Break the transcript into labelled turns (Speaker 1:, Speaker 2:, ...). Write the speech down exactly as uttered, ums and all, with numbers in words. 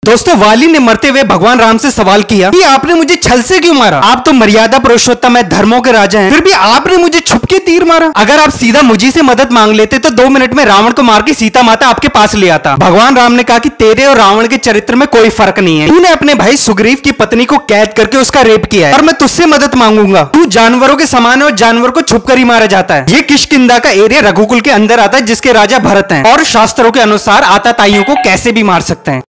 Speaker 1: दोस्तों, वाली ने मरते हुए भगवान राम से सवाल किया कि आपने मुझे छल से क्यों मारा? आप तो मर्यादा पुरुषोत्तम है, धर्मों के राजा हैं, फिर भी आपने मुझे छुप के तीर मारा। अगर आप सीधा मुझी से मदद मांग लेते तो दो मिनट में रावण को मार के सीता माता आपके पास ले आता। भगवान राम ने कहा कि तेरे और रावण के चरित्र में कोई फर्क नहीं है। तूने अपने भाई सुग्रीव की पत्नी को कैद करके उसका रेप किया है और मैं तुझसे मदद मांगूंगा। तू जानवरों के समान है और जानवर को छुप कर ही मारा जाता है। ये किष्किंधा का एरिया रघुकुल के अंदर आता है जिसके राजा भरत हैं और शास्त्रों के अनुसार आताताइयों को कैसे भी मार सकते हैं।